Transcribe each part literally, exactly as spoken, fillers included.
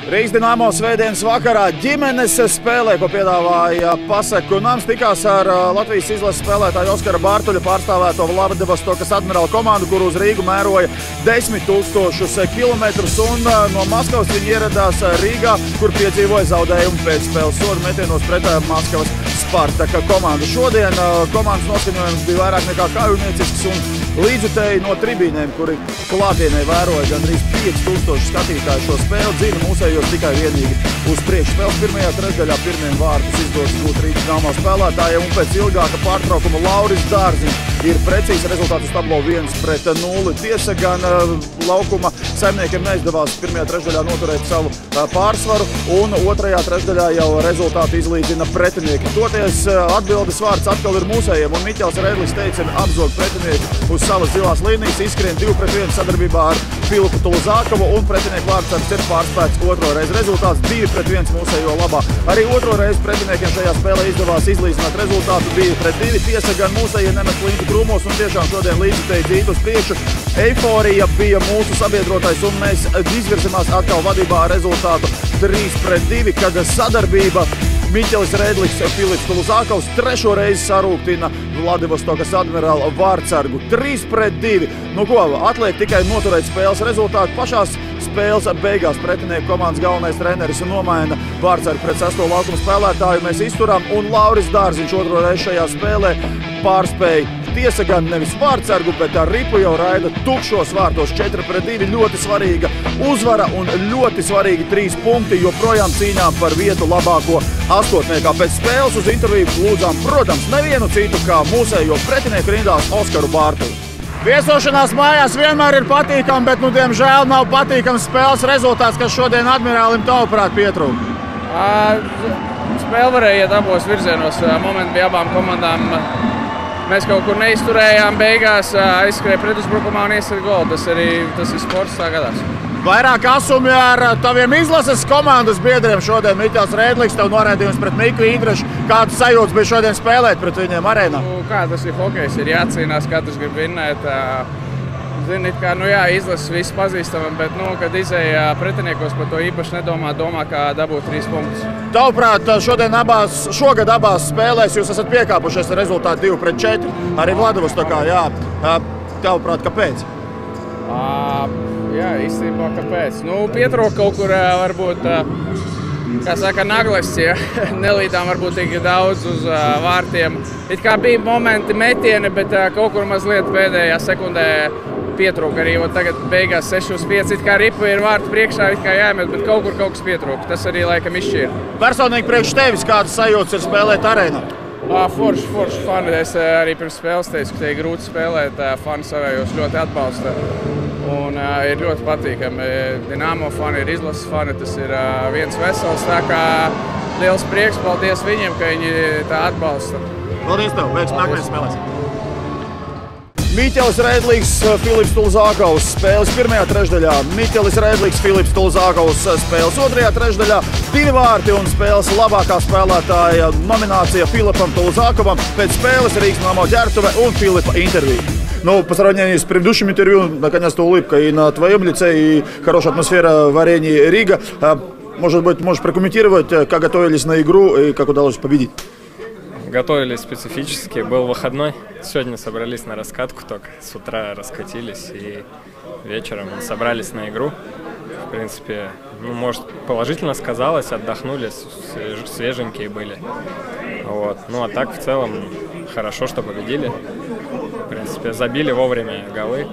Rīgas Dinamo svētdienas vakarā ģimenes spēlē, ko piedāvāja Pasaku Nams, tikās ar Latvijas izlases spēlētāju Oskara Bārtuļa pārstāvēto Vladivostokas Admirāla komandu, kur uz Rīgu mēroja desmit tūkstošus kilometrus, un no Maskavas viņi ieradās Rīgā, kur piedzīvoja zaudējumu pēc spēles sodu metienos pret Maskavas Spartaka komandu. Šodien komandas noskaņojums bija vairāk nekā kaujniecisks, un līdzutēji no tribīnēm, kuri klātienē vēroja gandrīz pieci tūkstoši skatītāju šo spēli, dzina mūsējos tikai vienīgi uz priekšu. Spēles pirmajā trešdaļā pirmiem vārtus izdodas gūt Rīgas Dinamo spēlētājiem, un pēc ilgāka pārtraukuma Lauris Dārziņš ir precīzi rezultātus tablo viens pret nulli. Tiesa gan laukuma saimniekiem neizdevās pirmajā trešdaļā noturēt savu pārsvaru, un otrajā trešdaļā jau rezultātu izlīdzina pretinieki. Toties atbildes vārds atkal ir mūsējiem, un Miķels Rēdlis teicami apzog pretinieki uz savas zilās līnijas, izskrien divi pret vienu sadarbībā ar Filipu Tuluzākovu, un pretinieku vārdsargs ir pārspēts otro reizi. Rezultāts divi pret viens mūsējo labā. Arī otro reizi pretiniekiem šajā spēlē izdevās izlīdzināt rezultātu divi pret divi. Tiesa gan mūsējie nemet līnti krūmos, un tiešām šodien līdzutēji dzīt uz priekšu. Eiforija bija mūsu sabiedrotais, un mēs izvirzamās atkal vadībā ar rezultātu trīs pret divi, kad sadarbība Miķelis Rēdlis, Filips Tuluzākovs trešo reizi sarūktina Vladivostokas Admirāla vārdsargu. trīs pret divi. Nu ko, atliek tikai noturēt spēles rezultātu. Pašās spēles beigās pretinieku komandas galvenais treneris nomaina vārdsargu pret sesto laukuma spēlētāju. Mēs izturam, un Lauris Dārziņš otro reizi šajā spēlē pārspēja. Tiesa gan nevis vārdsargu, bet ar ripu jau raida tukšos vārtos. četri pret divi, ļoti svarīga uzvara un ļoti svarīgi trīs punkti, joprojām cīņā par vietu labāko astotniekā. Pēc spēles uz interviju lūdzām, protams, nevienu citu kā mūsējo pretinieku rindās Oskaru Bārtuļu. Viesošanās mājās vienmēr ir patīkami, bet, nu, diemžēl nav patīkams spēles rezultāts, kas šodien Admirālim tavuprāt pietrūka. Spēle varēja iet abos virzienos. Momenti bija abām komandām. Mēs kaut kur neizturējām, beigās aizskrēja pretuzbrukumā un iesaka golu. Tas arī tas ir sports, tā gadās. Vairāk asumi ar taviem izlases komandas biedriem šodien. Miķels Rēdlis, tev noraidījums pret Miku Īdrašu. Kāds sajūts bija šodien spēlēt pret viņiem arēnā? Nu, kā tas ir hokejs, ir jācīnās, katrs grib vinnēt. Zini, kā, nu jā, izlases visi pazīstamam, bet, nu, kad izēja pretiniekos par to īpaši nedomā, domā, kā dabūt trīs punktus. Tavuprāt, šodien abās, šogad abās spēlēs jūs esat piekāpušies ar rezultātu divi pret četri. Arī Vladivostokā, jā. Tavuprāt, kāpēc? À, jā, īstenībā, kāpēc? Nu, pietrūka kaut kur varbūt, kā saka, nagles, ja nelīdām varbūt tik daudz uz vārtiem. It kā bija momenti metieni, bet kaut kur mazliet pēdējā sekundē pietrūka arī, jo tagad beigās seši uz pieci, it kā ripa ir vārtu priekšā, it kā jāmet, bet kaut kur kaut kas pietrūka. Tas arī laikam izšķīra. Personīgi priekš tevis kādas sajūtas ir spēlēt arēnā? Forši, forši fani. Es arī pirms spēles teicu, ka te ir grūti spēlēt. Fani savējos ļoti atbalsta un uh, ir ļoti patīkami. Dinamo fani ir izlases fani, tas ir uh, viens vesels, tā kā liels prieks, paldies viņiem, ka viņi tā atbalsta. Paldies tev, veiksmi nākamajās spēlēs. Miķelis Rēdlis, Filips Tuluzākovs spēles pirmajā trešdaļā. Miķelis Rēdlis, Filips Tuluzākovs spēles otrajā trešdaļā. Divi vārti un spēles labākā spēlētāja nominācija Filipam Tuluzākovam. Pēc spēles Рīgas Динамо Ģērtuve un Филиппа интервью. Ну, по сравнению с предыдущим интервью, наконец-то улыбка и на твоем лице, и хорошая атмосфера в арене Рига. Может быть, можешь прокомментировать, как готовились на игру и как удалось победить? Готовились специфически, был выходной. Сегодня собрались на раскатку только. С утра раскатились и вечером собрались на игру. В принципе, ну, может, положительно сказалось, отдохнули, свеженькие были. Вот. Ну а так в целом хорошо, что победили. В принципе, забили вовремя голы.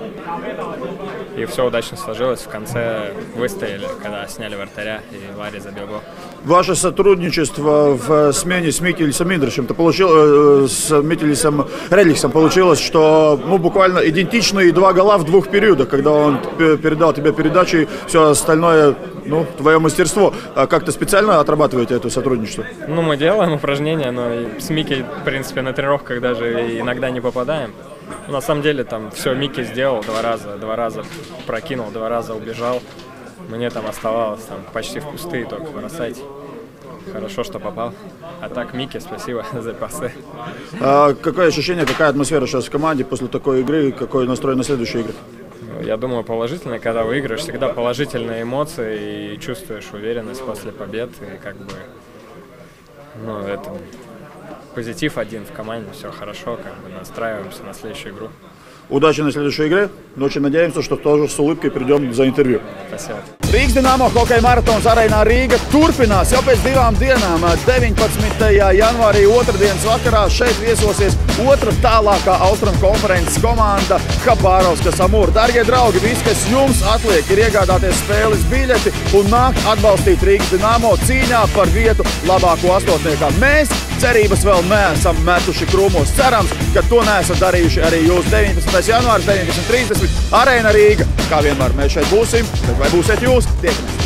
И все удачно сложилось. В конце выстояли, когда сняли вратаря и Варя забил гол. Ваше сотрудничество в смене с Микелисом Индрашем, получил, с Микелисом Рēdlisом получилось, что ну, буквально идентичные два гола в двух периодах, когда он передал тебе передачу и все остальное, ну, твое мастерство. А как-то специально отрабатываете это сотрудничество? Ну, мы делаем упражнения, но с Микки, в принципе, на тренировках даже иногда не попадаем. На самом деле там все Микки сделал два раза, два раза прокинул, два раза убежал. Мне там оставалось там, почти в пустые только бросать. Хорошо, что попал. А так, Микки, спасибо за пасы. А какое ощущение, какая атмосфера сейчас в команде после такой игры? Какой настрой на следующие игры? Я думаю, положительно, когда выиграешь, всегда положительные эмоции и чувствуешь уверенность после побед. И как бы, ну, это позитив один в команде, все хорошо, как бы настраиваемся на следующую игру. Удачи на следующей игре. Очень надеемся, что тоже с улыбкой придем за интервью. Спасибо. Rīgas Dinamo hokeja maratons arēnā Rīga turpinās jau pēc divām dienām. deviņpadsmitajā janvārī otrdienas vakarā šeit viesosies otra tālākā Austrumu konferences komanda Khabārovskas Amur. Dargie draugi, viss, kas jums atliek, ir iegādāties spēles biļeti un nākt atbalstīt Rīgas Dinamo cīņā par vietu labāko astotniekā. Mēs cerības vēl neesam metuši krūmos. Cerams, ka to neesat darījuši arī jūs. deviņpadsmitais janvāris, deviņpadsmit trīsdesmit, Arēna Rīga. Kā vienmēr mēs šeit būsim, bet vai būsiet jūs? Tiekamies!